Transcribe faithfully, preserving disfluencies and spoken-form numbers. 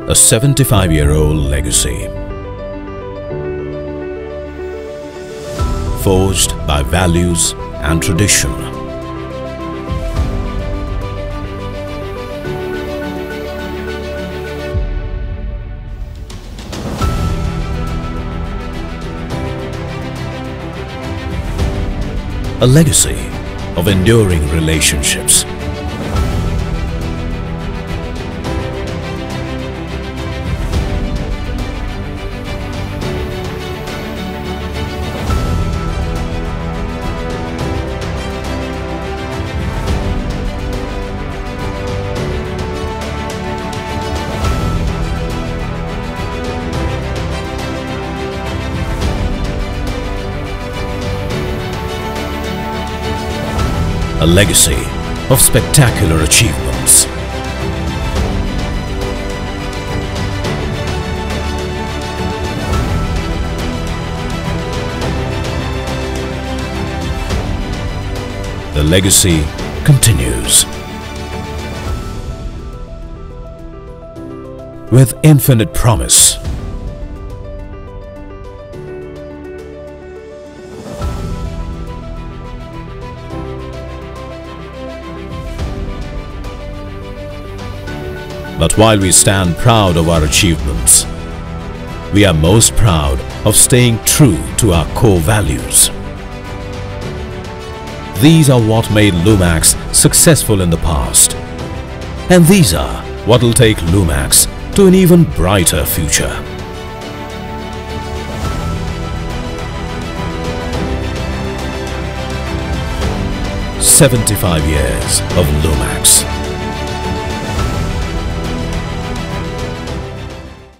a seventy-five-year-old legacy, forged by values and tradition. A legacy of enduring relationships. A legacy of spectacular achievements. The legacy continues with infinite promise. But while we stand proud of our achievements, we are most proud of staying true to our core values. These are what made Lumax successful in the past, and these are what will take Lumax to an even brighter future. seventy-five years of Lumax.